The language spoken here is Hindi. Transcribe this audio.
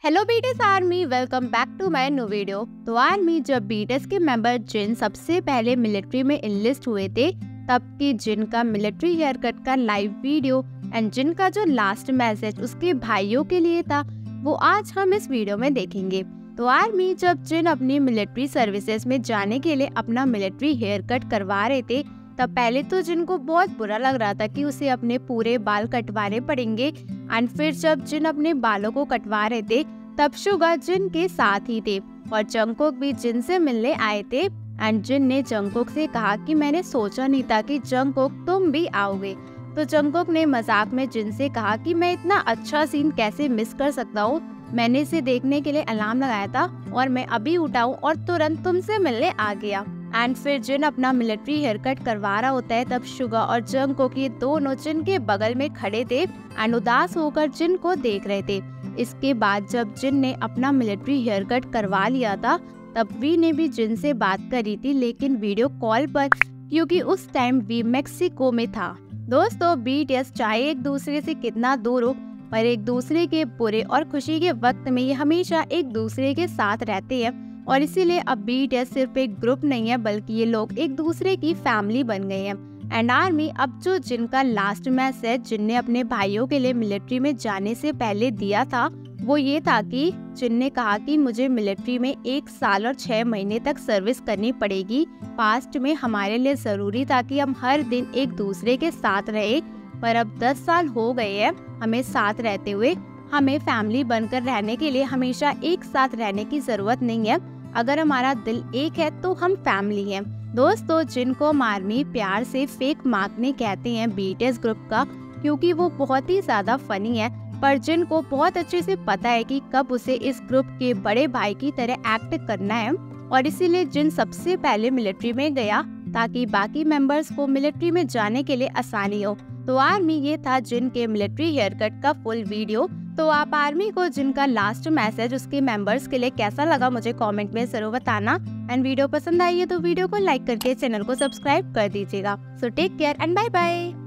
Hello BTS army, welcome back to my new video. तो आर्मी, जब बीटीएस के मेंबर जिन सबसे पहले मिलिट्री में इनलिस्ट हुए थे, तब की जिन का military haircut live video and एंड जिन का जो लास्ट मैसेज उसके भाइयों के लिए था, वो आज हम इस वीडियो में देखेंगे। तो आर्मी, जब जिन अपनी मिलिट्री सर्विसेज में जाने के लिए अपना मिलिट्री हेयर कट करवा रहे थे, तब पहले तो जिन को बहुत बुरा लग रहा था कि उसे अपने पूरे बाल कटवाने पड़ेंगे। एंड फिर जब जिन अपने बालों को कटवा रहे थे, तब सुगा जिन के साथ ही थे और जंगकोक भी जिन से मिलने आए थे। एंड जिन ने जंगकोक से कहा कि मैंने सोचा नहीं था कि जंगकोक तुम भी आओगे। तो जंगकोक ने मजाक में जिन से कहा कि मैं इतना अच्छा सीन कैसे मिस कर सकता हूँ, मैंने इसे देखने के लिए अलार्म लगाया था और मैं अभी उठा हूँ और तुरंत तुमसे मिलने आ गया। एंड फिर जिन अपना मिलिट्री हेयर कट करवा रहा होता है, तब सुगा और जंगकोक ये दोनों जिन के बगल में खड़े थे एंड उदास होकर जिन को देख रहे थे। इसके बाद जब जिन ने अपना मिलिट्री हेयर कट करवा लिया था, तब वी ने भी जिन से बात करी थी, लेकिन वीडियो कॉल पर, क्योंकि उस टाइम वी मेक्सिको में था। दोस्तों, बीटीएस चाहे एक दूसरे से कितना दूर हो, पर एक दूसरे के बुरे और खुशी के वक्त में ये हमेशा एक दूसरे के साथ रहते हैं। और इसीलिए अब बीटीएस सिर्फ एक ग्रुप नहीं है, बल्कि ये लोग एक दूसरे की फैमिली बन गए हैं। एंड आर्मी, अब जो जिनका लास्ट मैसेज जिनने अपने भाइयों के लिए मिलिट्री में जाने से पहले दिया था, वो ये था कि जिन ने कहा कि मुझे मिलिट्री में 1 साल और 6 महीने तक सर्विस करनी पड़ेगी। पास्ट में हमारे लिए जरूरी था कि हम हर दिन एक दूसरे के साथ रहे, पर अब 10 साल हो गए हैं हमें साथ रहते हुए। हमें फैमिली बनकर रहने के लिए हमेशा एक साथ रहने की जरूरत नहीं है। अगर हमारा दिल एक है तो हम फैमिली हैं। दोस्तों, जिनको आर्मी प्यार से फेक मार्कने कहते हैं बीटीएस ग्रुप का, क्योंकि वो बहुत ही ज्यादा फनी है, पर जिन को बहुत अच्छे से पता है कि कब उसे इस ग्रुप के बड़े भाई की तरह एक्ट करना है। और इसीलिए जिन सबसे पहले मिलिट्री में गया ताकि बाकी मेंबर्स को मिलिट्री में जाने के लिए आसानी हो। तो आर्मी, ये था जिन के मिलिट्री हेयर कट का फुल वीडियो। तो आप आर्मी को जिनका लास्ट मैसेज उसके मेंबर्स के लिए कैसा लगा, मुझे कमेंट में जरूर बताना। एंड वीडियो पसंद आई है तो वीडियो को लाइक करके चैनल को सब्सक्राइब कर दीजिएगा। So take care and bye bye.